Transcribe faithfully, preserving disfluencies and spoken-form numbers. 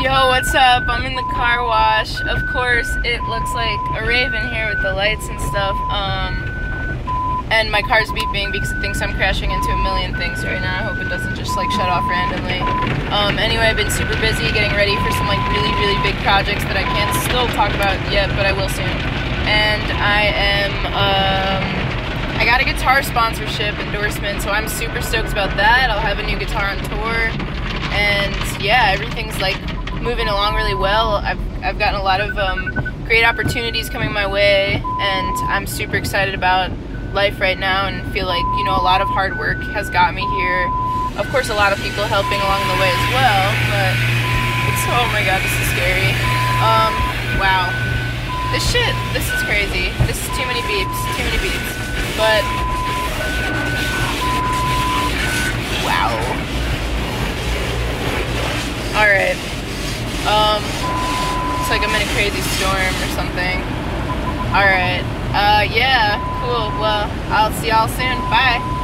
Yo, what's up? I'm in the car wash. Of course, it looks like a raven here with the lights and stuff. Um, and my car's beeping because it thinks I'm crashing into a million things right now. I hope it doesn't just like shut off randomly. Um, anyway, I've been super busy getting ready for some like really, really big projects that I can't still talk about yet, but I will soon. And I am, um, I got a guitar sponsorship endorsement, so I'm super stoked about that. I'll have a new guitar on tour. And yeah, everything's like moving along really well. I've, I've gotten a lot of um, great opportunities coming my way, and I'm super excited about life right now and feel like, you know, a lot of hard work has got me here. Of course, a lot of people helping along the way as well, but it's, oh my god, this is scary. Um, wow. This shit, this is crazy. This is too many beeps, too many beeps. But, wow. Alright. Um, it's like I'm in a crazy storm or something. Alright. Uh, yeah, cool. Well, I'll see y'all soon. Bye.